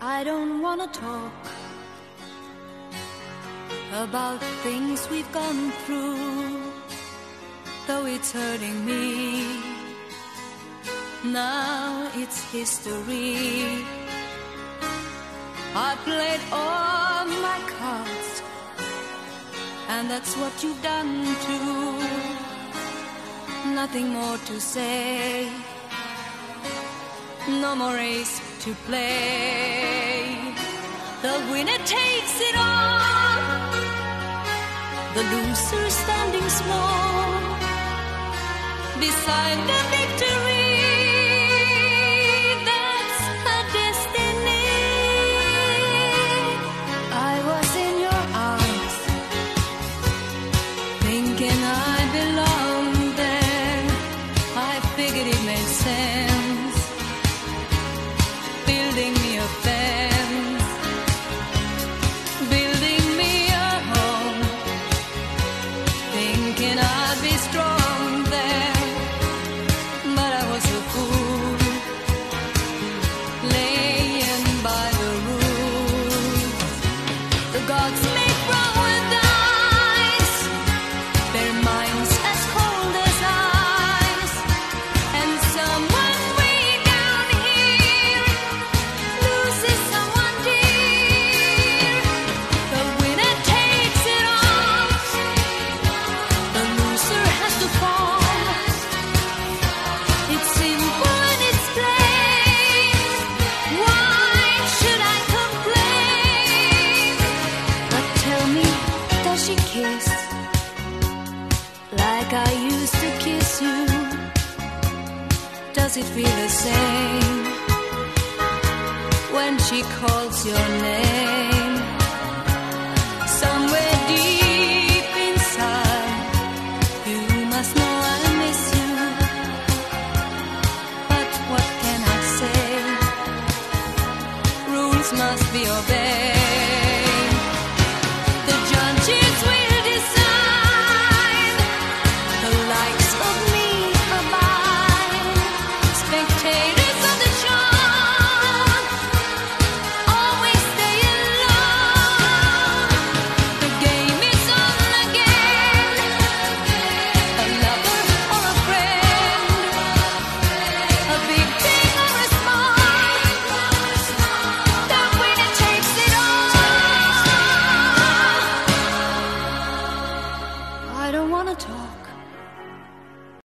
I don't wanna talk about things we've gone through, though it's hurting me. Now it's history. I played all my cards, and that's what you've done too. Nothing more to say, no more race to play. The winner takes it all, the loser standing small beside the victory. That's her destiny. I was in your arms, thinking I belonged there. I figured it made sense, building me a fence, building me a home, thinking I'd be strong there. But I was a fool, laying by the rules. The gods make wrong with ice, their minds as cold as ice, and someone way down here loses someone dear. The winner takes it all, the loser has to fall. It's simple and it's plain. Why should I complain? But tell me, does she kiss like I used to kiss you? Does it feel the same when she calls your name? Somewhere deep inside, you must know I miss you. But what can I say? Rules must be obeyed.